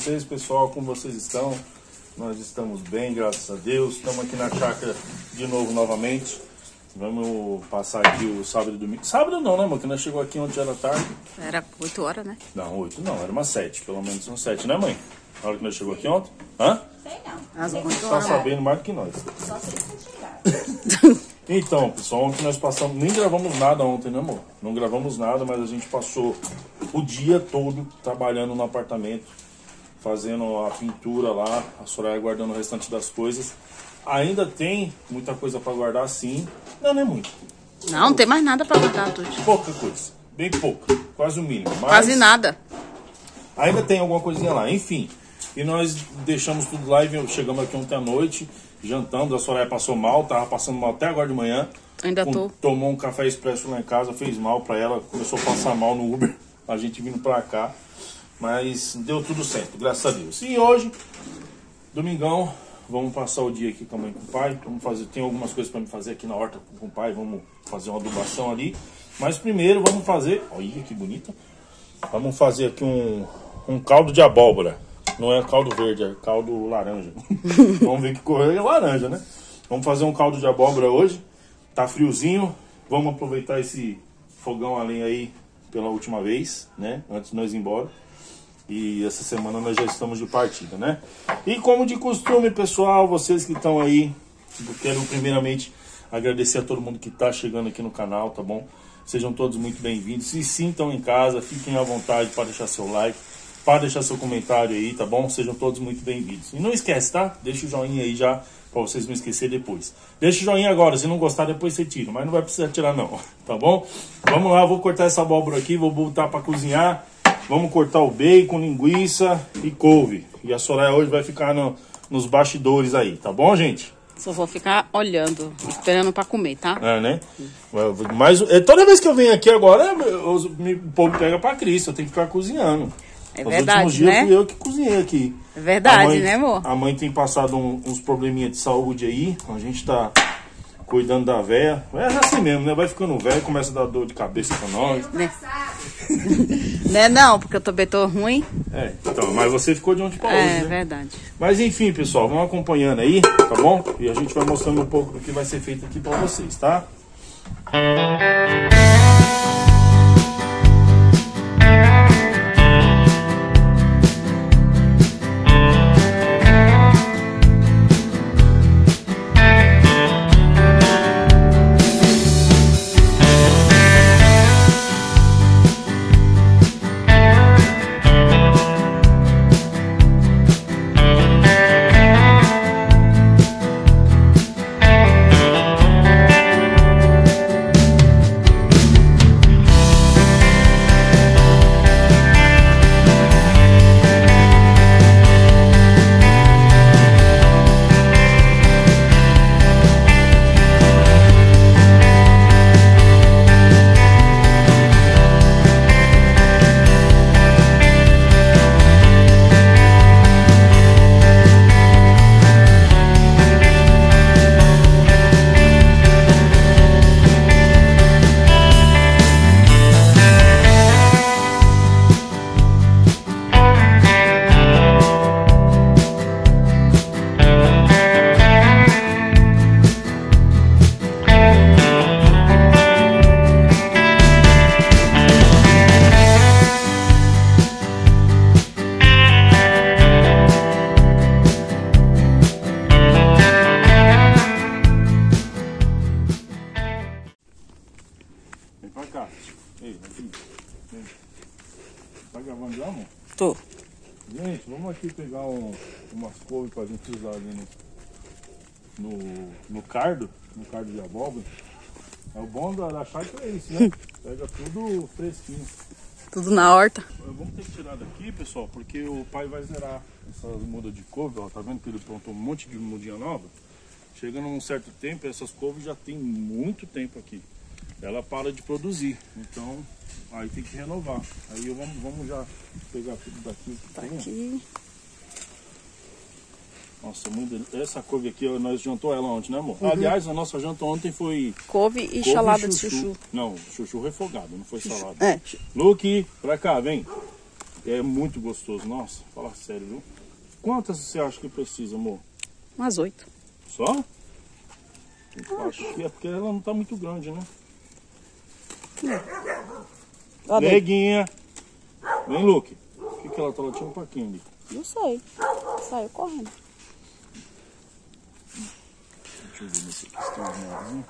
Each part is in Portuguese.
vocês, pessoal, como vocês estão? Nós estamos bem, graças a Deus. Estamos aqui na chácara de novo, novamente. Vamos passar aqui o sábado e domingo. Sábado não, né, amor? Que nós chegou aqui ontem à tarde. Era 8 horas, né? Não, 8 não, era umas 7. Pelo menos são 7, né, mãe? Na hora que nós chegou aqui ontem? Hã? Sei não. Às 8 Tá horas. sabendo mais do que nós. Só se eles chegaram. Então, pessoal, ontem nós passamos... Nem gravamos nada ontem, né, amor? Não gravamos nada, mas a gente passou o dia todo trabalhando no apartamento, fazendo a pintura lá, a Soraya guardando o restante das coisas. Ainda tem muita coisa pra guardar, sim. Não é muito. Não tem mais nada pra guardar, tudo. Pouca coisa. Bem pouca. Quase o mínimo. Mas Quase nada. ainda tem alguma coisinha lá. Enfim. E nós deixamos tudo lá e chegamos aqui ontem à noite, jantando. A Soraya passou mal, tava passando mal até agora de manhã. Ainda tô. Tomou um café expresso lá em casa, fez mal pra ela, começou a passar mal no Uber. A gente vindo pra cá. Mas deu tudo certo, graças a Deus. E hoje, domingão, vamos passar o dia aqui com a mãe e com o pai. Vamos fazer, tem algumas coisas para me fazer aqui na horta com o pai. Vamos fazer uma adubação ali. Mas primeiro vamos fazer... Olha que bonita. Vamos fazer aqui um caldo de abóbora. Não é caldo verde, é caldo laranja. Vamos ver que cor é laranja, né? Vamos fazer um caldo de abóbora hoje. Tá friozinho. Vamos aproveitar esse fogão a lenha aí pela última vez, né? Antes de nós ir embora. E essa semana nós já estamos de partida, né? E como de costume, pessoal, vocês que estão aí, eu quero primeiramente agradecer a todo mundo que está chegando aqui no canal, tá bom? Sejam todos muito bem-vindos. Se sintam em casa, fiquem à vontade para deixar seu like, para deixar seu comentário aí, tá bom? Sejam todos muito bem-vindos. E não esquece, tá? Deixa o joinha aí já, para vocês não esquecerem depois. Deixa o joinha agora, se não gostar depois você tira, mas não vai precisar tirar não, tá bom? Vamos lá, vou cortar essa abóbora aqui, vou botar para cozinhar. Vamos cortar o bacon, linguiça e couve. E a Soraya hoje vai ficar nos bastidores aí, tá bom, gente? Só vou ficar olhando, esperando pra comer, tá? É, né? Mas toda vez que eu venho aqui agora, o povo pega pra Cristo, eu tenho que ficar cozinhando. É Os verdade, últimos dias né? fui eu que cozinhei aqui. É verdade, né, amor? A mãe tem passado uns probleminhas de saúde aí, a gente tá cuidando da véia. É assim mesmo, né? Vai ficando velho, começa a dar dor de cabeça pra nós. Né? Né, não, porque eu também tô ruim. É, então, mas você ficou de ontem pra hoje, É né? verdade. Mas enfim, pessoal, vamos acompanhando aí, tá bom? E a gente vai mostrando um pouco do que vai ser feito aqui pra vocês, tá? Tá gravando já, amor? Tô. Gente, vamos aqui pegar umas couves pra gente usar ali no cardo de abóbora. É o bom da chácara é isso, né? Pega tudo fresquinho. Tudo na horta. Vamos ter que tirar daqui, pessoal, porque o pai vai zerar essas mudas de couve, ó. Tá vendo que ele plantou um monte de mudinha nova? Chega num certo tempo, essas couves já tem muito tempo aqui. Ela para de produzir, então aí tem que renovar. Aí vamos já pegar tudo daqui. Tá aqui. Nossa, essa couve aqui, nós jantou ela ontem, né, amor? Uhum. Aliás, a nossa janta ontem foi... Couve e salada de chuchu. Não, chuchu refogado, não foi chuchu. salada. É. Luke, pra cá, vem. É muito gostoso. Nossa, fala sério, viu? Quantas você acha que precisa, amor? Umas 8. Só? Eu acho que é porque ela não tá muito grande, né? Neguinha. Vem, Luke. O que ela tá latindo um pouquinho ali? Não sei. Saiu correndo. Deixa eu ver nesse aqui se tem uns negozinhos.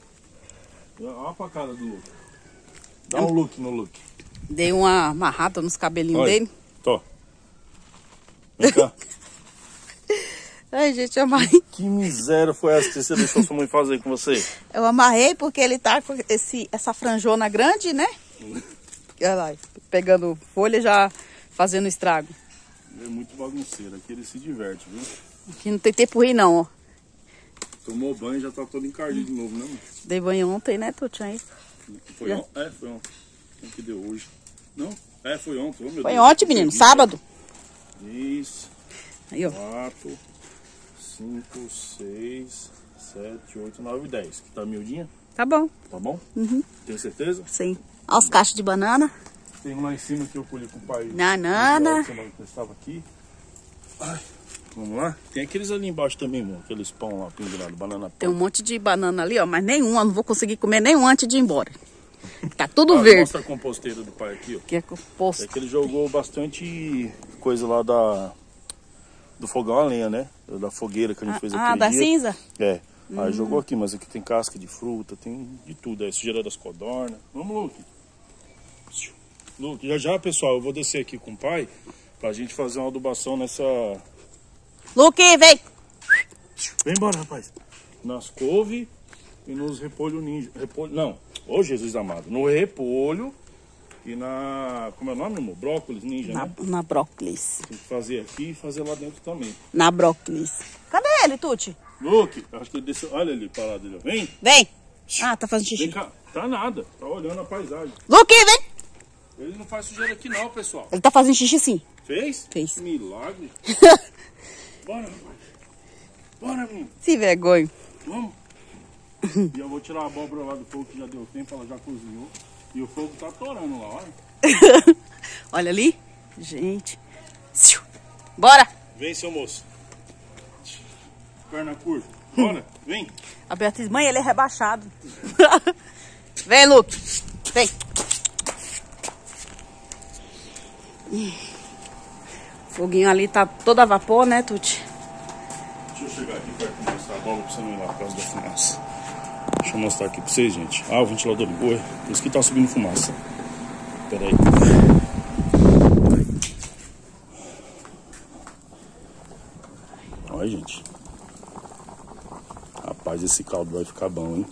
Olha pra cara do Luke. Dá um look no Luke. Dei uma amarrada nos cabelinhos Olha, dele. Tô. Vem cá. Ai, gente, eu amarrei. Que miséria foi essa que você deixou sua mãe fazer com você? Eu amarrei porque ele tá com essa franjona grande, né? Olha lá, pegando folha já fazendo estrago. É muito bagunceiro. Aqui ele se diverte, viu? Aqui não tem tempo ruim não, ó. Tomou banho e já tá todo encardido de novo, né, mano? Dei banho ontem, né, Tuti? Aí. Foi ontem? É, foi ontem. Quem que deu hoje? Não? É, foi ontem. Oh, meu Foi Deus, ontem, menino, sábado. Isso. Aí, ó. 4, 5, 6, 7, 8, 9, 10. Que tá miudinha? Tá bom. Tá bom? Uhum. Tem certeza? Sim. Olha os cachos de banana. Tem um lá em cima que eu colhi com o pai. Nanana. Semana que eu estava aqui. Ai, vamos lá? Tem aqueles ali embaixo também, amor. Aqueles pão lá pendurado, banana Tem um pão. monte de banana ali, ó. Mas nenhuma, não vou conseguir comer nenhum antes de ir embora. Tá tudo verde. Mostra a composteira do pai aqui, ó. Que é composto. É que ele jogou bastante coisa lá do fogão a lenha, né? Da fogueira que a gente fez aquele da dia. cinza? É. Aí jogou aqui, mas aqui tem casca de fruta, tem de tudo. É sujeira das codornas. Vamos, Luke. Luke, já, pessoal, eu vou descer aqui com o pai pra gente fazer uma adubação nessa... Luque, vem! Vem embora, rapaz. Nas couve e nos repolho ninja. Repolho, não. Ô, Jesus amado. No repolho e na... Como é o nome, amor? Brócolis ninja, né? Na brócolis. Tem que fazer aqui e fazer lá dentro também. Na brócolis. Cadê ele, Tuti? Luke, acho que ele desceu. Olha ali, parado ali. Vem. Vem! Ah, tá fazendo xixi. Vem cá. Tá nada. Tá olhando a paisagem. Luque, vem! Ele não faz sujeira aqui não, pessoal. Ele tá fazendo xixi sim. Fez? Fez. Milagre. Bora, rapaz. Bora, menino. Se vergonha. Vamos. E eu vou tirar a abóbora lá do fogo que já deu tempo, ela já cozinhou. E o fogo tá atorando lá, olha. Olha ali. Gente. Bora! Vem, seu moço. Perna curta. Bora, vem. A Beatriz, mãe, ele é rebaixado. Vem, Luke. Vem. Foguinho ali tá todo a vapor, né, Tuti? Deixa eu chegar aqui perto de mostrar a abóbora pra você não ir lá por causa da fumaça. Deixa eu mostrar aqui pra vocês, gente. Ah, o ventilador ligou. Por isso que tá subindo fumaça. Pera aí. Olha, gente. Rapaz, esse caldo vai ficar bom, hein?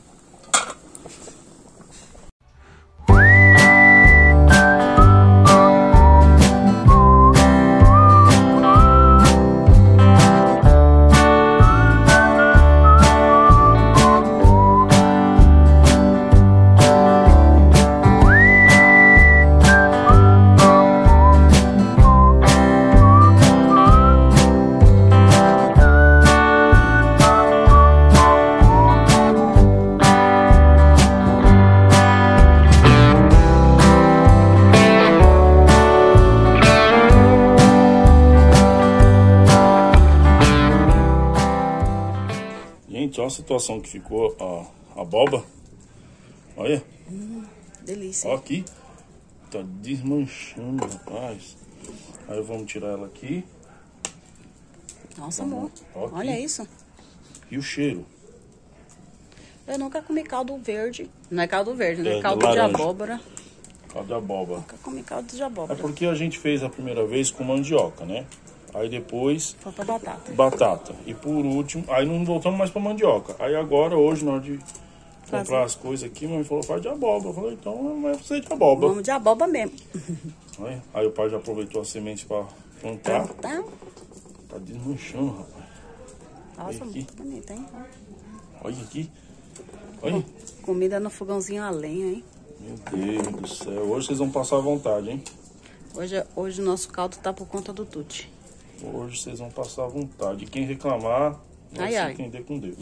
Gente, olha a situação que ficou a abóbora. Olha. Delícia. Olha aqui. Tá desmanchando, rapaz. Aí vamos tirar ela aqui. Nossa, amor. Olha isso. E o cheiro. Eu nunca comi caldo verde. Não é caldo verde, né? É, Caldo de laranja. abóbora. Caldo de abóbora. Nunca comi caldo de É abóbora. porque a gente fez a primeira vez com mandioca, né? Aí depois Foi pra batata. batata. E por último, aí não voltamos mais pra mandioca. Aí agora, hoje, na hora de comprar as coisas aqui, minha mãe falou, faz de abóbora. Eu falei, então vai ser de abóbora. Vamos de abóbora mesmo. Aí o pai já aproveitou a semente pra plantar. Tá? Tá desmanchando, rapaz. Nossa, Aqui. muito bonito, hein? Olha aqui. Olha. Comida no fogãozinho a lenha, hein? Meu Deus do céu. Hoje vocês vão passar à vontade, hein? Hoje o nosso caldo tá por conta do Tuti. Hoje vocês vão passar à vontade. E quem reclamar, vai se entender com Deus.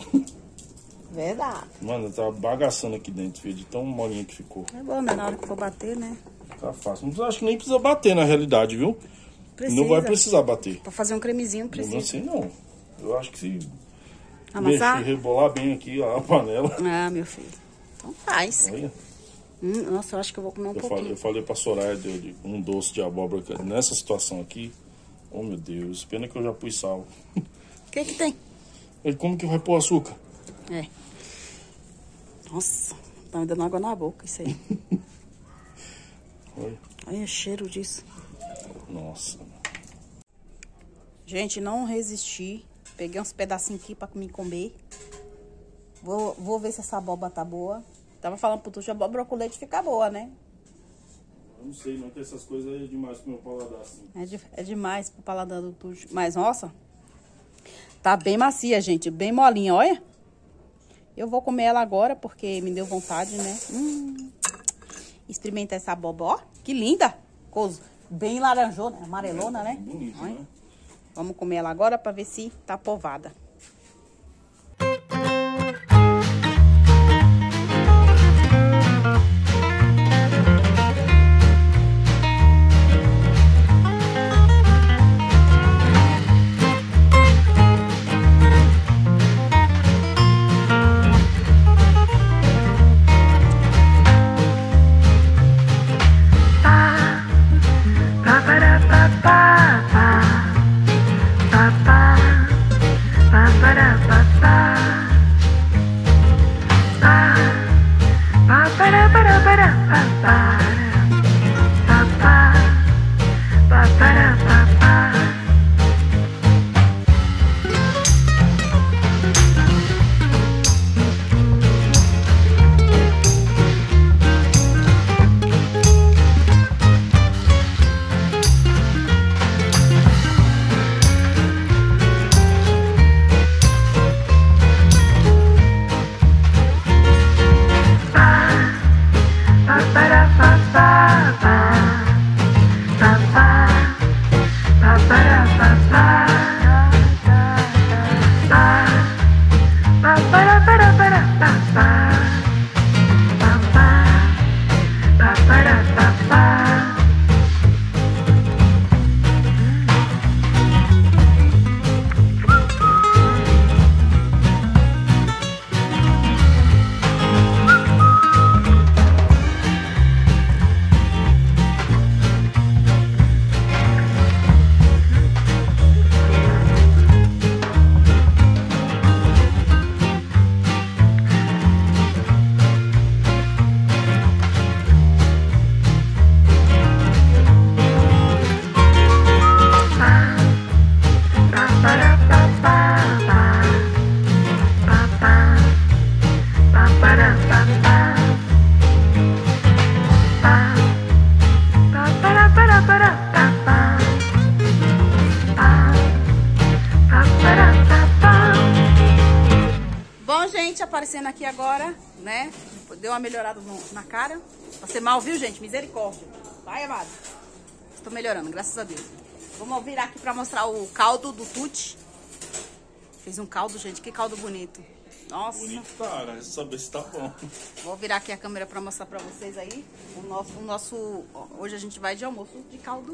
Verdade. Mano, tá bagaçando aqui dentro, filho, de tão molinha que ficou. É bom, né? Na hora que for bater, né? Tá fácil. Acho que nem precisa bater na realidade, viu? Precisa. Não vai precisar bater. Pra fazer um cremezinho não Não precisa. assim não. Eu acho que se Amassar? mexer, rebolar bem aqui ó, a panela. Ah, meu filho. Então faz. Olha. Nossa, eu acho que eu vou comer um pouquinho. Eu falei pra Soraya de um doce de abóbora nessa situação aqui. Oh, meu Deus. Pena que eu já pus sal. O que que tem? Ele, como que vai pôr açúcar? É. Nossa, tá me dando água na boca isso aí. Olha. Olha o cheiro disso. Nossa. Gente, não resisti. Peguei uns pedacinhos aqui pra me comer. Vou ver se essa abóbora tá boa. Tava falando pro Tuxo, a abóbora com leite fica boa, né? Eu não sei, não, que essas coisas é demais pro meu paladar, assim. É demais pro paladar do Tuxo. Mas, nossa, tá bem macia, gente. Bem molinha, olha. Eu vou comer ela agora, porque me deu vontade, né? Experimentar essa abóbora, ó. Que linda. Bem laranjona, amarelona, né? Bonito, olha. né? Vamos comer ela agora pra ver se tá povada. Aparecendo aqui agora, né? Deu uma melhorada na cara. Passei mal, viu, gente? Misericórdia. Vai, amado. Estou melhorando, graças a Deus. Vamos virar aqui pra mostrar o caldo do Tuti. Fez um caldo, gente. Que caldo bonito. Nossa. Bonito tá, né? Saber se tá bom. Vou virar aqui a câmera pra mostrar pra vocês aí. O nosso... Hoje a gente vai de almoço de caldo.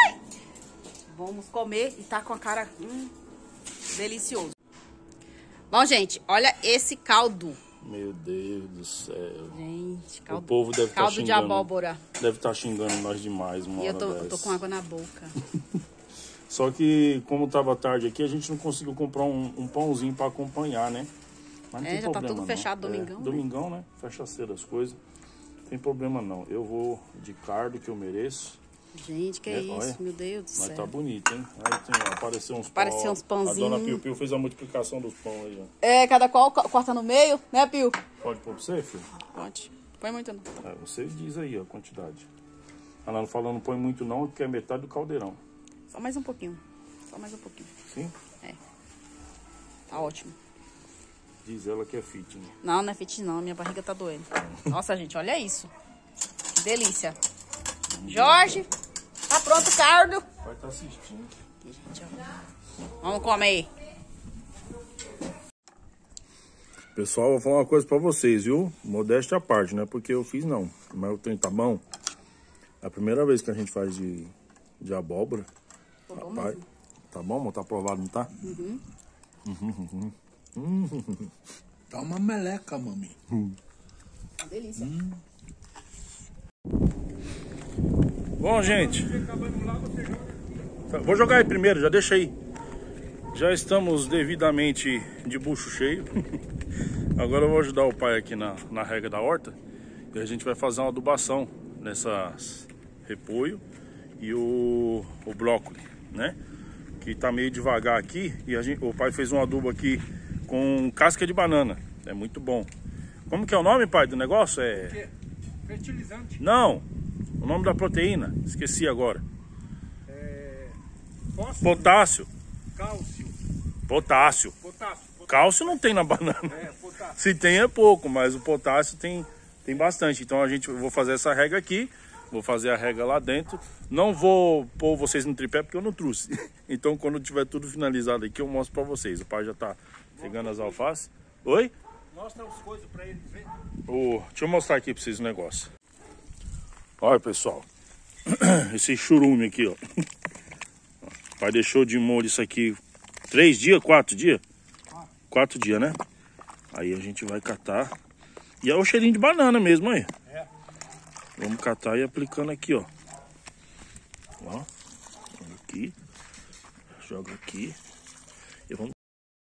Vamos comer e tá com a cara delicioso. Bom, gente, olha esse caldo. Meu Deus do céu. Gente, caldo, o povo deve caldo tá de abóbora. Deve estar xingando nós demais uma hora eu tô com água na boca. Só que, como tava tarde aqui, a gente não conseguiu comprar um pãozinho pra acompanhar, né? Mas não tem já problema, tá tudo fechado domingão. Né? Domingão, né? Fecha cedo as coisas. Não tem problema não. Eu vou de cardo que eu mereço. Gente, que é isso, olha, meu Deus do céu. Mas tá bonito, hein? Aí apareceu uns pãozinhos. A dona Piu Piu fez a multiplicação dos pão aí, ó. É, cada qual corta no meio, né, Piu? Pode pôr pra você, filho? Pode. Põe muito não. É, você diz aí a quantidade. Ela não falou não põe muito não, que é metade do caldeirão. Só mais um pouquinho. Só mais um pouquinho. Sim? É. Tá ótimo. Diz ela que é fitness. Não, não é fitness não. Minha barriga tá doendo. Nossa, gente, olha isso. Que delícia. Jorge, tá pronto o caldo? Vai estar assistindo. Aqui, gente, vamos comer. Pessoal, vou falar uma coisa pra vocês, viu? Modéstia à parte, não é porque eu fiz não. Mas o trem tá bom. É a primeira vez que a gente faz de abóbora. Tô bom Rapaz, mesmo. tá bom, amor? Tá aprovado, não tá? Tá uma meleca, mami. Uma delícia. Bom, gente. Vou jogar aí primeiro, já deixa aí. Já estamos devidamente de bucho cheio. Agora eu vou ajudar o pai aqui na rega da horta. E a gente vai fazer uma adubação nessas repolho e o brócolis, né? Que tá meio devagar aqui. E o pai fez um adubo aqui com casca de banana. É muito bom. Como que é o nome, pai, do negócio? É... Fertilizante. Não, o nome da proteína. Esqueci agora. Fósforo. Potássio. Cálcio. Potássio. Potássio. Cálcio não tem na banana. Potássio. Se tem é pouco, mas o potássio tem bastante. Então eu vou fazer essa rega aqui. Vou fazer a rega lá dentro. Não vou pôr vocês no tripé porque eu não trouxe. Então quando tiver tudo finalizado aqui eu mostro pra vocês. O pai já tá pegando as alfaces. Oi? Mostra as coisas pra eles verem. Deixa eu mostrar aqui pra vocês o negócio. Olha, pessoal. Esse churume aqui, ó. O pai deixou de molho isso aqui 3 dias, 4 dias? 4 dias, né? Aí a gente vai catar. E é o cheirinho de banana mesmo, aí. É. Vamos catar e aplicando aqui, ó. Ó. Aqui. Joga aqui. E vamos...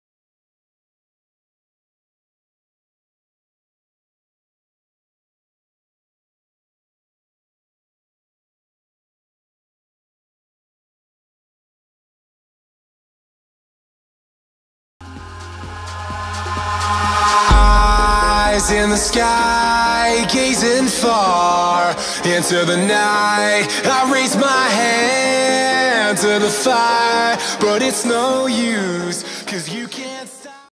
Eyes in the sky, gazing far into the night. I raise my hand to the fire, but it's no use, 'cause you